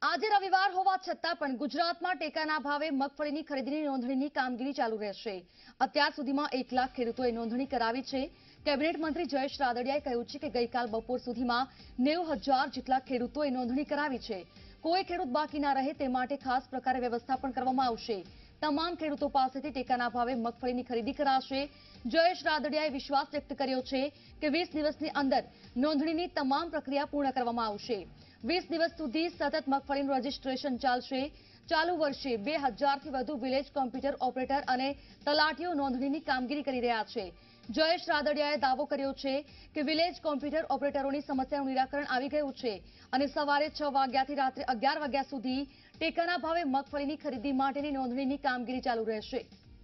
આજે રવિવાર હોવા છતાં પણ ગુજરાતમાં ટેકાના ભાવે મગફળીની ખરીદીની નોંધણીની કામગીરી ચાલુ રહેશે। અત્યાર સુધીમાં 1 લાખ ખેડૂતોએ નોંધણી કરાવી છે। કેબિનેટ મંત્રી જયેશ રાદડિયાએ કહ્યું છે કે ગઈકાલ બપોર સુધીમાં 90,000 જેટલા ખેડૂતોએ નોંધણી કરાવી છે। કોઈ ખેડૂત બાકી ના રહે તે માટે ખાસ પ્રકારે વ્યવસ્થા પણ કરવામાં આવશે। તમામ ખેડૂતો પાસેથી ટેકાના ભાવે મગફળીની ખરીદી કરાશે। જયેશ રાદડિયાએ વિશ્વાસ વ્યક્ત કર્યો છે કે 20 દિવસની અંદર નોંધણીની તમામ પ્રક્રિયા પૂર્ણ કરવામાં આવશે। 20 દિવસ સુધી સતત મગફળીનું રજીસ્ટ્રેશન ચાલશે। ચાલુ વર્ષે 2000 થી વધુ વિલેજ કોમ્પ્યુટર ઓપરેટર અને તલાટીઓ નોંધણીની કામગીરી કરી રહ્યા છે। જયેશ રાદડિયાએ દાવો કર્યો છે કે વિલેજ કોમ્પ્યુટર ઓપરેટરોની સમસ્યાનું નિરાકરણ આવી ગયું છે અને સવારે 6 વાગ્યાથી રાત્રે 11 વાગ્યા સુધી ટેકાના ભાવે મગફળીની ખરીદી માટેની નોંધણીની કામગીરી ચાલુ રહેશે।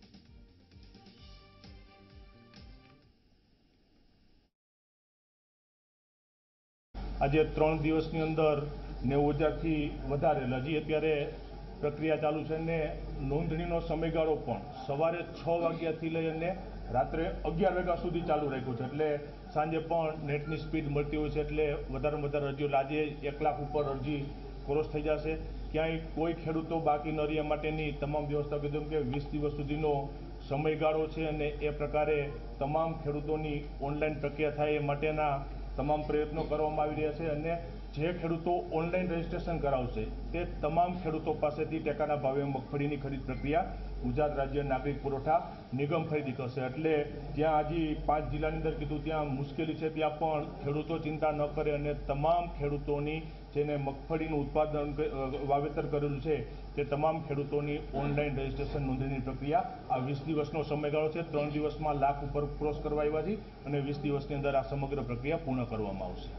આજે 3 દિવसની અંદર 90,000 થી વધારે હજી અત્યારે પ્રક્રિયા ચાલુ છે અને નોંધણીનો સમયગાળો પણ સવારે 6 વાગ્યાથી લઈને રાત્રે 11 વાગ્યા સુધી ચાલુ રાખ્યો છે। એટલે સાંજે પણ નેટની સ્પીડ મળતી હોય છે એટલે વધારે વધારે અરજીઓ આજે 1 લાખ ઉપર અરજી ક્રોસ થઈ જશે। ક્યાંય કોઈ ખેડૂતો બાકી ન રહ્યા માટેની તમામ વ્યવસ્થા કીધું કે 20 દિવસ સુધીનો સમયગાળો છે અને એ પ્રકારે તમામ ખેડૂતોની ઓનલાઈન પ્રક્રિયા થાય એ માટેના તમામ પ્રયત્નો કરવામાં આવી રહ્યા છે અને જે ખેડૂતો ઓનલાઈન રજીસ્ટ્રેશન કરાવશે તે તમામ ખેડૂતો પાસેથી ટેકાના ભાવે મગફળીની ખરીદ પ્રક્રિયા ગુજરાત રાજ્ય નાગરિક પુરવઠા નિગમ ખરીદી કરશે। એટલે જ્યાં હજી 5 જિલ્લાની અંદર કીધું ત્યાં મુશ્કેલી છે ત્યાં પણ ખેડૂતો ચિંતા ન કરે અને તમામ ખેડૂતોની જેને મગફળીનું ઉત્પાદન વાવેતર કરેલું છે તે તમામ ખેડૂતોની ઓનલાઈન રજીસ્ટ્રેશન નોંધણીની પ્રક્રિયા આ 20 દિવસનો સમયગાળો છે। 3 દિવસમાં લાખ ઉપર ક્રોસ કરવા આવ્યા છે અને 20 દિવસની અંદર આ સમગ્ર પ્રક્રિયા પૂર્ણ કરવામાં આવશે।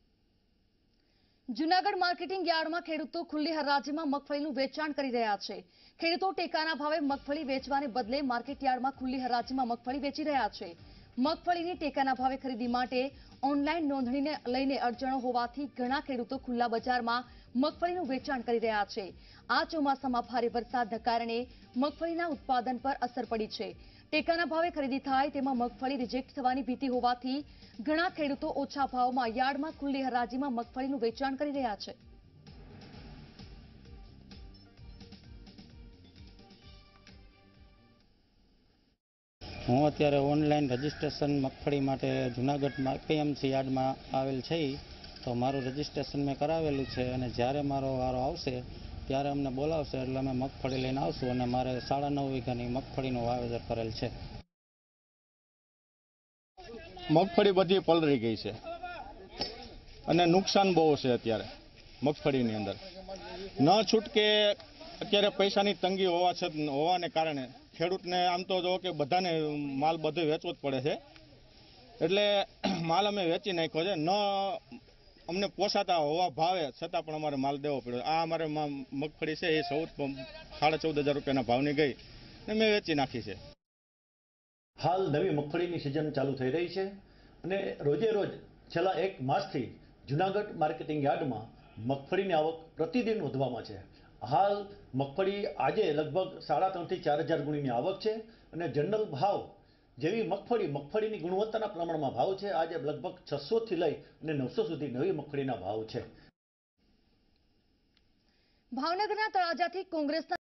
જૂનાગઢ માર્કેટિંગ યાર્ડમાં ખેડૂતો ખુલ્લી હરાજીમાં મગફળીનું વેચાણ કરી રહ્યા છે। ખેડૂતો ટેકાના ભાવે મગફળી વેચવાને બદલે માર્કેટ યાર્ડમાં ખુલ્લી હરાજીમાં મગફળી વેચી રહ્યા છે। મગફળીની ટેકાના ભાવે ખરીદી માટે ઓનલાઈન નોંધણીને લઈને અડચણો હોવાથી ઘણા ખેડૂતો ખુલ્લા બજારમાં મગફળીનું વેચાણ કરી રહ્યા છે। આ ચોમાસામાં ભારે વરસાદના કારણે મગફળીના ઉત્પાદન પર અસર પડી છે। ટેકાના ભાવે ખરીદી થાય તેમાં મગફળી રિજેક્ટ થવાની ભીતિ હોવાથી ઘણા ખેડૂતો ઓછા ભાવમાં યાર્ડમાં ખુલ્લી હરાજીમાં મગફળીનું વેચાણ કરી રહ્યા છે। હું અત્યારે ઓનલાઈન રજીસ્ટ્રેશન મગફળી માટે જૂનાગઢ પીએમસી યાર્ડમાં આવેલ છે તો મારું રજીસ્ટ્રેશન મેં કરાવેલું છે અને જ્યારે મારો વારો આવશે ત્યારે અમને બોલાવશે એટલે અમે મગફળી લઈને આવશું અને મારે 9.5 વીઘાની મગફળીનું વાવેતર કરેલ છે। મગફળી બધી પલળી ગઈ છે અને નુકસાન બહુ છે અત્યારે મગફળીની અંદર ન છૂટકે અત્યારે પૈસાની તંગી હોવાને કારણે ખેડૂતને આમ તો જો કે બધાને માલ બધો વેચવો જ પડે છે એટલે માલ અમે વેચી નાખ્યો છે। ન અમને પોસાતા હોવા ભાવે છતાં પણ અમારે માલ દેવો પડ્યો। આ અમારે મગફળી છે એ 14,500 રૂપિયાના ભાવની ગઈ ને મેં વેચી નાખી છે। હાલ નવી મગફળીની સિઝન ચાલુ થઈ રહી છે અને રોજે રોજ છેલ્લા 1 માસથી જૂનાગઢ માર્કેટિંગ યાર્ડમાં મગફળીની આવક પ્રતિદિન વધવામાં છે। હાલ મગફળી આજે લગભગ 3,500 થી 4,000 ગુણીની આવક છે અને જનરલ ભાવ જેવી મગફળીની ગુણવત્તાના પ્રમાણમાં ભાવ છે આજે લગભગ 600 થી લઈ અને 900 સુધી નવી મગફળીના ભાવ છે। ભાવનગરના તળાજાથી કોંગ્રેસના